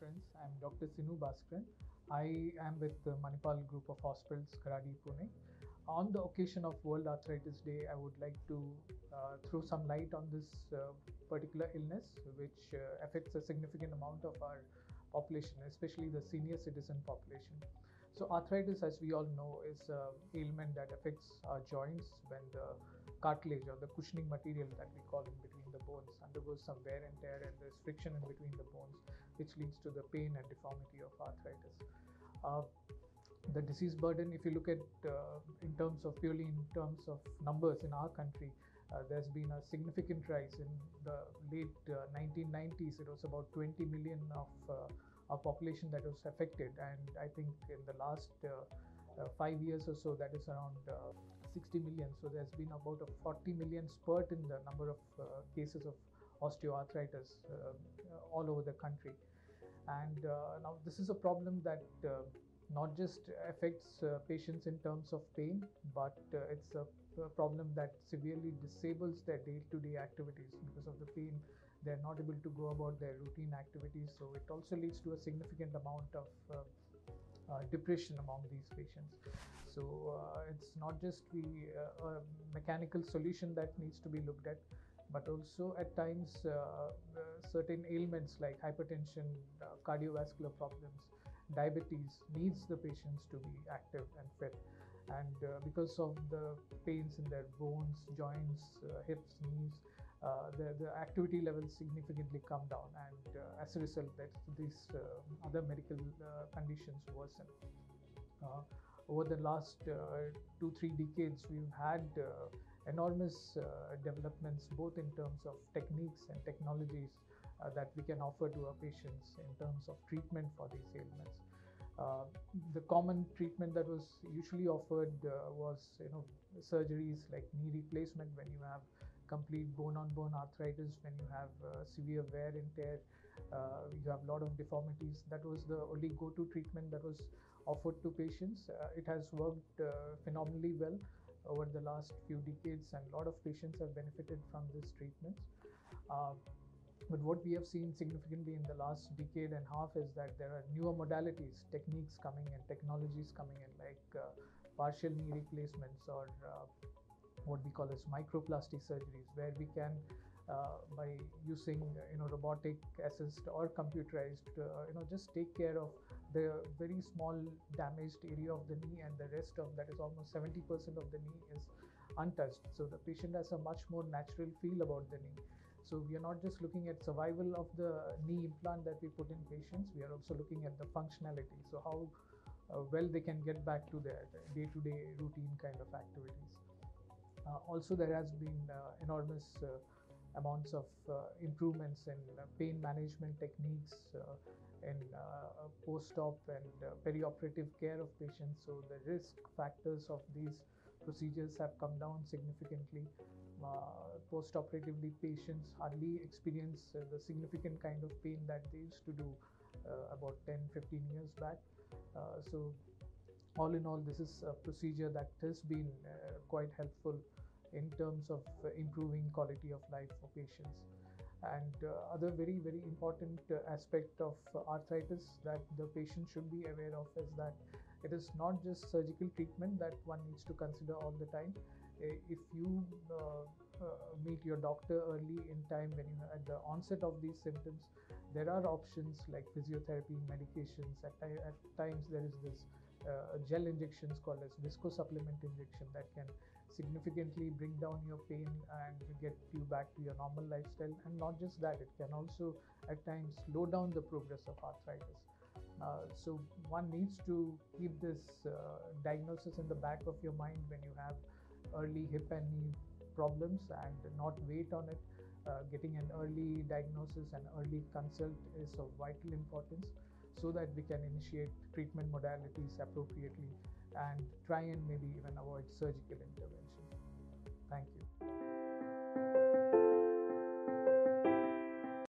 friends. I'm Dr. Sinukumar Bhaskaran. I am with the Manipal Group of Hospitals Kharadi, Pune. On the occasion of World Arthritis Day, I would like to throw some light on this particular illness, which affects a significant amount of our population, especially the senior citizen population. So arthritis, as we all know, is an ailment that affects our joints when the cartilage or the cushioning material that we call in between the bones undergoes some wear and tear, and there's friction in between the bones, which leads to the pain and deformity of arthritis. Uh, the disease burden, if you look at in terms of purely in terms of numbers in our country, there's been a significant rise. In the late 1990s, it was about 20 million of our population that was affected, and I think in the last 5 years or so, that is around 60 million. So there's been about a 40 million spurt in the number of cases of osteoarthritis all over the country. And now this is a problem that not just affects patients in terms of pain, but it's a problem that severely disables their day-to-day activities. Because of the pain, they're not able to go about their routine activities. So it also leads to a significant amount of depression among these patients. So it's not just a mechanical solution that needs to be looked at, but also at times certain ailments like hypertension, cardiovascular problems, diabetes needs the patients to be active and fit. And because of the pains in their bones, joints, hips, knees, the activity levels significantly come down, and as a result, that these other medical conditions worsen. Over the last 2-3 decades, we've had enormous developments both in terms of techniques and technologies that we can offer to our patients in terms of treatment for these ailments. The common treatment that was usually offered was surgeries like knee replacement when you have complete bone-on-bone arthritis, when you have severe wear and tear, you have a lot of deformities. That was the only go-to treatment that was offered to patients. It has worked phenomenally well over the last few decades, and a lot of patients have benefited from this treatment. But what we have seen significantly in the last decade and a half is that there are newer modalities, techniques coming in, technologies coming in, like partial knee replacements or what we call as microplasty surgeries, where we can by using robotic assist or computerized just take care of the very small damaged area of the knee, and the rest of that is almost 70% of the knee is untouched. So the patient has a much more natural feel about the knee. So we are not just looking at survival of the knee implant that we put in patients, we are also looking at the functionality. So how well they can get back to their day-to-day routine kind of activities. Also, there has been enormous amounts of improvements in pain management techniques, in post-op and perioperative care of patients. So the risk factors of these procedures have come down significantly. Post-operatively, patients hardly experience the significant kind of pain that they used to do about 10-15 years back. So all in all, this is a procedure that has been quite helpful in terms of improving quality of life for patients. And other very important aspect of arthritis that the patient should be aware of is that it is not just surgical treatment that one needs to consider all the time. If you meet your doctor early in time, when you are at the onset of these symptoms, there are options like physiotherapy, medications. At times there is this gel injections called as viscosupplement injection that can significantly bring down your pain and get you back to your normal lifestyle. And not just that, it can also at times slow down the progress of arthritis. So one needs to keep this diagnosis in the back of your mind when you have early hip and knee problems, and not wait on it. Getting an early diagnosis and early consult is of vital importance, so that we can initiate treatment modalities appropriately and try and maybe even avoid surgical intervention. Thank you.